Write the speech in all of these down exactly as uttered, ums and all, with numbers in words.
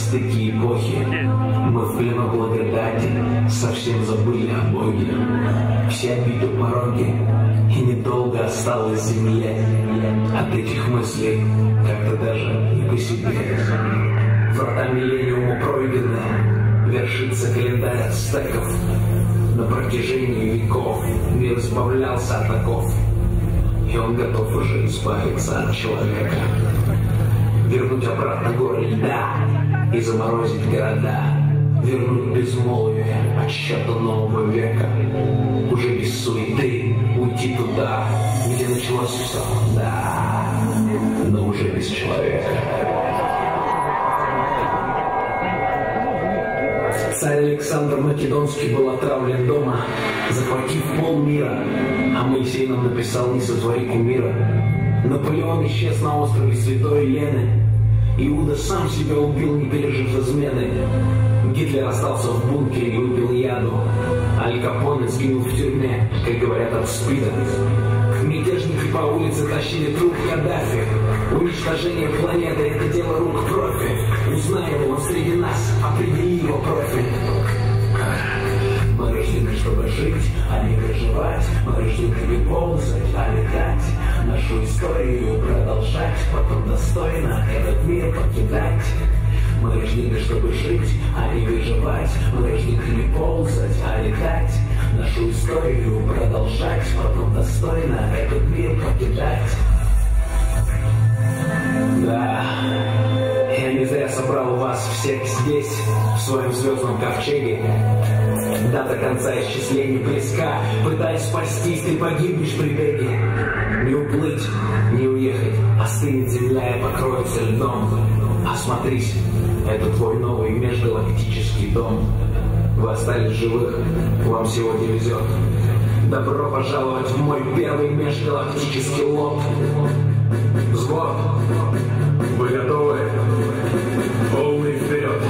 стыке эпохи. Мы в плену благодати, совсем забыли о Боге. Все обиды пороги, и недолго осталось земле. От этих мыслей как-то даже не по себе. Врата миллениума пройдены, вершится календарь ацтеков. На протяжении веков мир избавлялся от оков, и он готов уже избавиться от человека. Вернуть обратно горы льда и заморозить города. Вернуть безмолвие отсчета нового века. Уже без суеты уйти туда, где началось все, да, но уже без человека. Царь Александр Македонский был отравлен дома, захватив полмира, а Моисей нам написал: не сотвори кумира. Наполеон исчез на острове Святой Елены. Иуда сам себя убил, не пережив измены. Гитлер остался в бункере и выпил яду. Аль Капоне сгинул в тюрьме, как говорят, от СПИДа. Мятежники по улице тащили труп Каддафи. Уничтожение планеты — это дело рук профи. Узнай его, он среди нас, определи его профиль. Мы рождены, чтобы жить, а не выживать. Мы рождены не ползать, а летать. Нашу историю продолжать, потом достойно этот мир покидать. Мы рождены, чтобы жить, а не выживать. Мы рождены не ползать, а летать. Нашу историю продолжать, потом достойно этот мир покидать. Да, я не зря собрал вас всех здесь, в своем звездном ковчеге. Дата конца исчисления близка. Пытаясь спастись, ты погибнешь при беге. Не уплыть, не уехать, остынет земля и покроется льдом. Осмотрись, это твой новый межгалактический дом. Вы остались живых, вам сегодня везет. Добро пожаловать в мой первый межгалактический лот. Взвод, вы готовы? Полный вперед!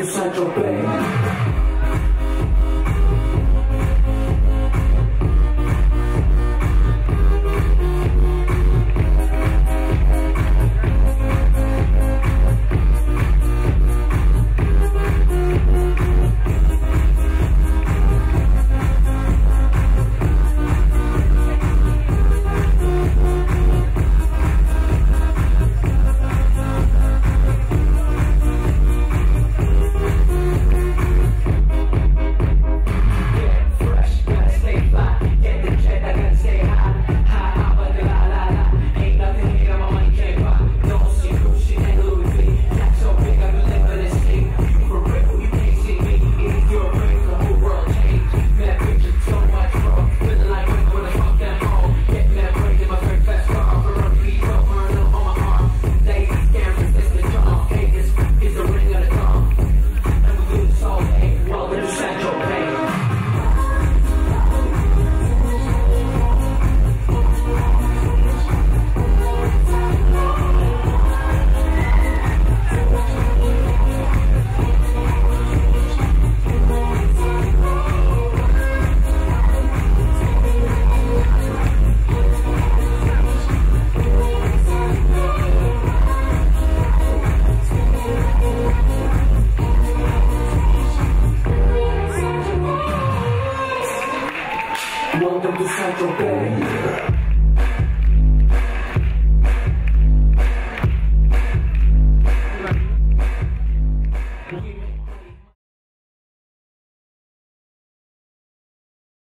Saint-Tropez.